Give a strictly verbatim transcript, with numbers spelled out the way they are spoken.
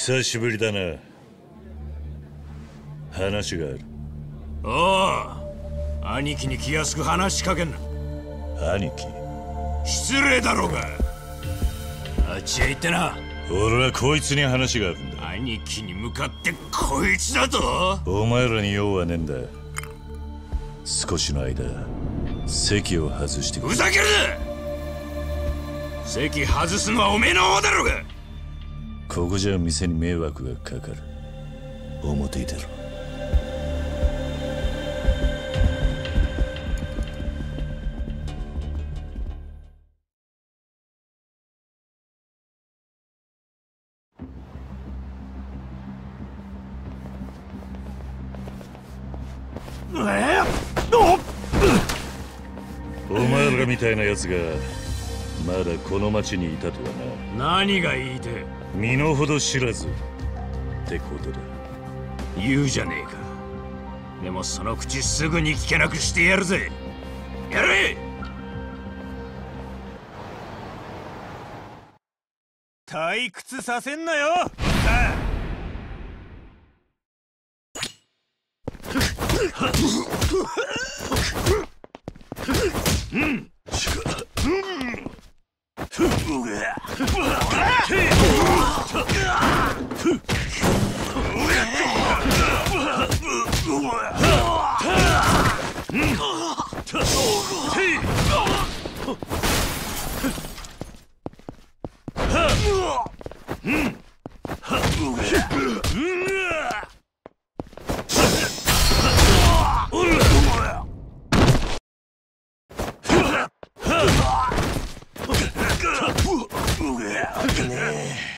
久しぶりだな。話がある。 おお、兄貴に気安く話しかけんな。 兄貴？ 失礼だろうが。あっちへ行ってな。 俺はこいつに話があるんだ。 兄貴に向かってこいつだと？ お前らに用はねえんだ。少しの間席を外してくれ。 ふざけるな！席外すのはおめえの方だろうが。 ここじゃ店に迷惑がかかる。表に出ろ。お前らみたいな奴がまだこの町にいたとはな。何が言いて？ 身の程知らずってことだ。 言うじゃねえか。でもその口すぐに聞けなくしてやるぜ。やれ！退屈させんなよ。うん。